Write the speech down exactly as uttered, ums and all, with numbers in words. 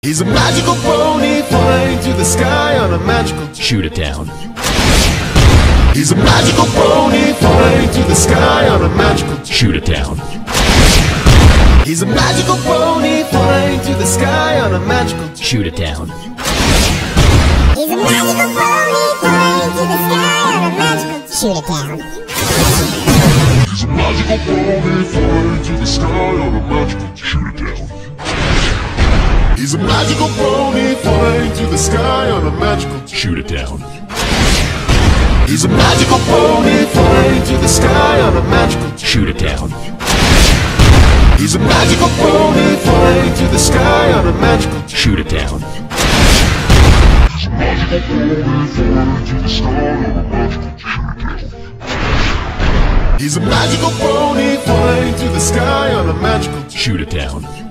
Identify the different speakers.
Speaker 1: He's a magical pony flying through the sky on a magical...
Speaker 2: Shoot it down.
Speaker 1: He's a magical pony flying through the sky on a magical...
Speaker 2: Shoot it down.
Speaker 1: He's a magical pony flying through the sky on a magical...
Speaker 2: Shoot it down.
Speaker 3: He's a magical pony flying through the sky on a magical... Shoot it down.
Speaker 1: He's a magical pony flying through the sky on a magical... Shoot it down. He's a magical pony flying through the sky on a magical...
Speaker 2: Shoot it down.
Speaker 1: He's a magical pony flying through the sky on a magical...
Speaker 2: Shoot it down.
Speaker 1: He's a magical pony flying through the sky on a magical...
Speaker 2: Shoot it down.
Speaker 1: He's a magical pony flying through the sky on a magical... Shoot it down. He's a magical pony flying through the sky on a magical...
Speaker 2: Shoot it down.